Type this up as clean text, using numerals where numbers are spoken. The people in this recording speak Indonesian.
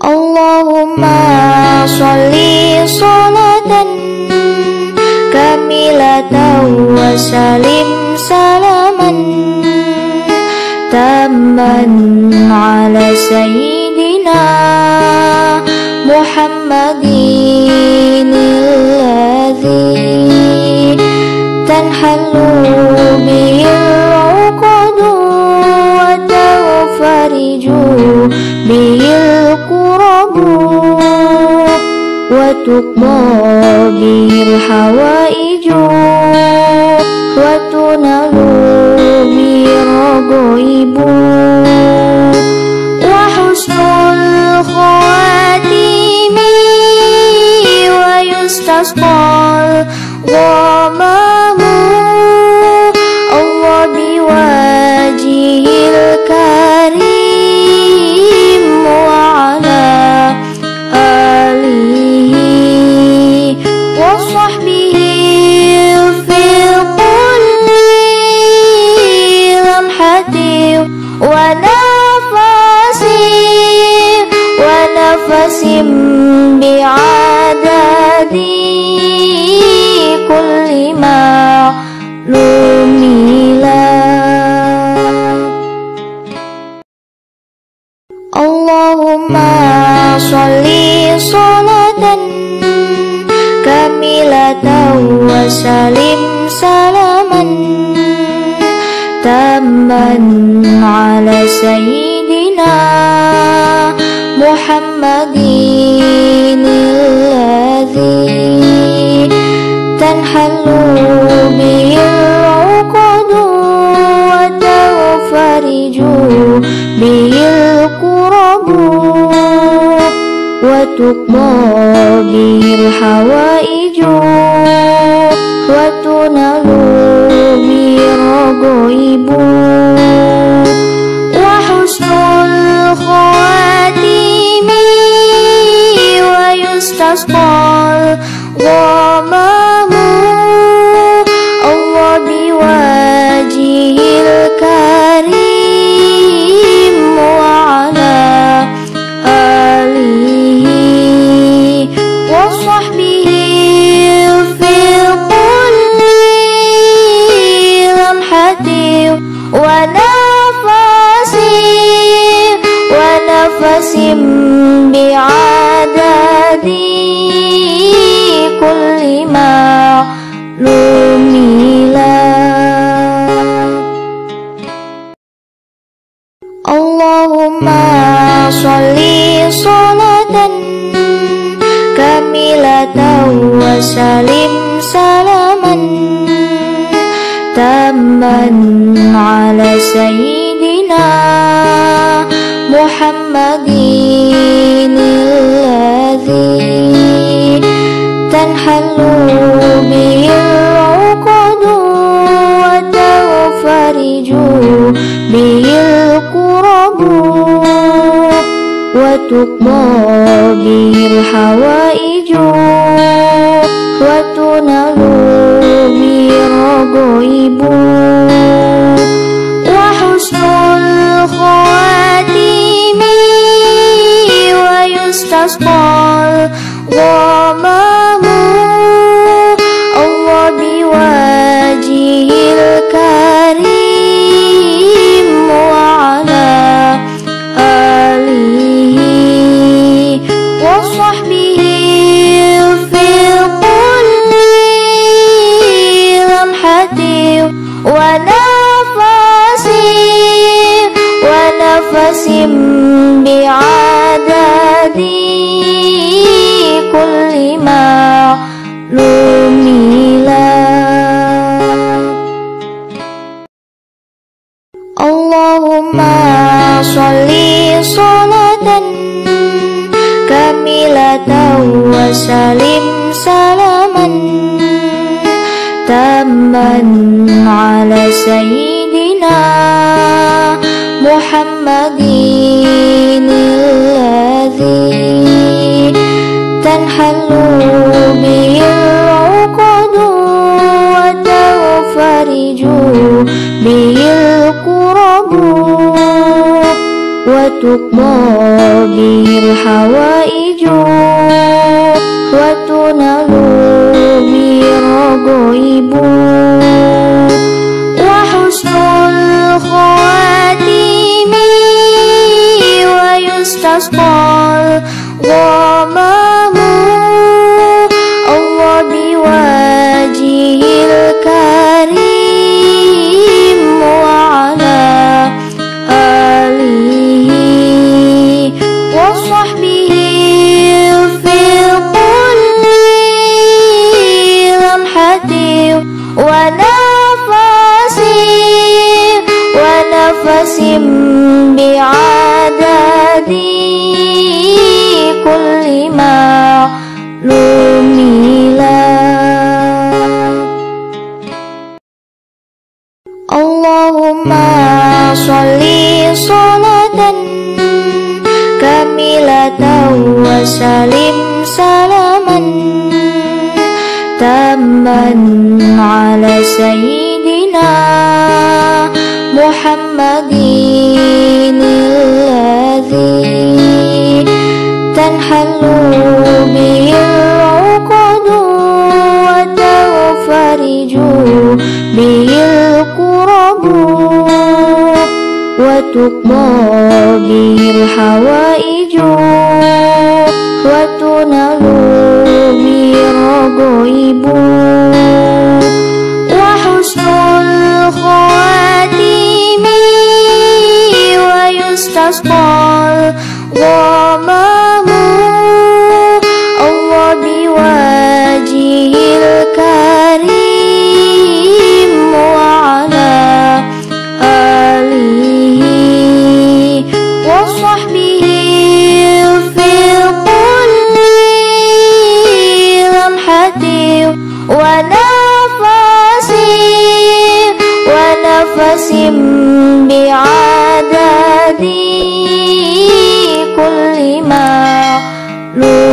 Allahumma sholli sholatan kamilatan wa salim salaman tamman ala sayyidina Muhammadin alladhi tanhallu bihil uqadu wa tafariju bihil qurabu wa tuqda bihil hawaiju wa tunalu bihil ragaibu wa husnul khawatimi wa yustasqal ghamamu Allah biwajihil karim wa ala alihi wa sahbihi fil kulli lamhati wa nafasim bi'adadi kulli ma'lumila. Allahumma sholli sholatan kamilatan wa salim salaman tamman ala sayyidina Muhammadin alladhi tanhallu bihil uqadu wa tafariju bihil qurabu wa tuqda bihil hawaiju wa tunalu bihil ragaibu wa husnul khawatimi wa yustasqal ghamamu Allah biwajihil karim wa ala alihi wa sahbihi fil kulli lamhati wa nafasim bi'adadi kulli ma'lumila. Allahumma sholli sholatan kamilatan wa salim salaman tamman ala sayyidina Muhammadin alladhi tanhallu bihil uqadu wa tafariju bihil qurabu wa tuqda bihil hawaiju wa tunalu bihil ragaibu wa husnul khawatimi wa yustasqal ghamamu Allah biwajihil karim wa ala alihi wa sahbihi fil kulli lamhati wa nafasim bi'adadi kulli ma'lumila. Allahumma sholli sholatan kamilatan wa salim salaman tamman ala sayyidina Muhammadin alladhi tanhallu bihil uqadu wa tafariju bihil qurabu wa tuqda bihil hawa يستسقى الغمام الله بوجهه الكريم وعلى آله وصحبه في كل لمحة ونفس بعدد كل معلوم له. اللهم صل صلاة كاملة وسلم سلاما تاما على سيدنا محمد الذي تنحل به العقد وتنفرج به الكرب وتقضى به الحوائج وتنال به الرغائب وحسن الخواتيم ويستسقى الغمام الله بوجهه الكريم وعلى آله وصحبه في كل لمحة ونفس بعدد كل معلوم